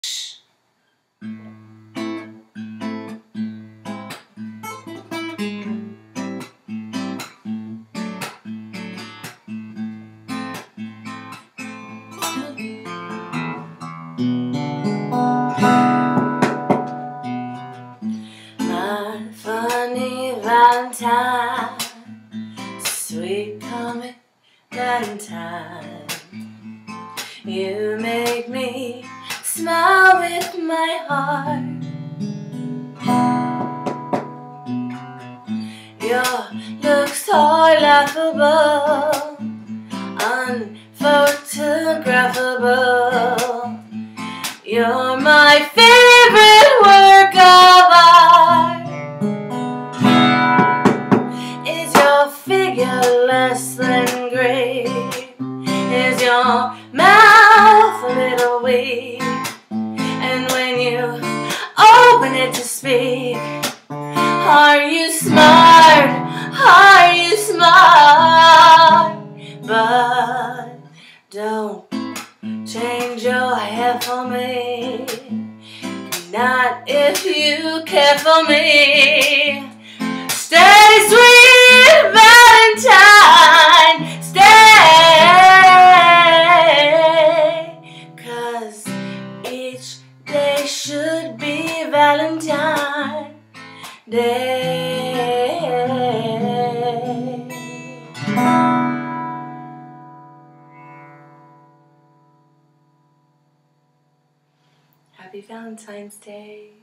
My funny Valentine, sweet comic Valentine, you make me smile with my heart. Your looks are laughable, unphotographable. You're my favorite work of art. Is your figure less than great? Is your mouth a little weak? And when you open it to speak, are you smart? Are you smart? But don't change your hair for me, not if you care for me. Stay, sweet Valentine, stay, 'cause each day should be Valentine Day. Happy Valentine's Day.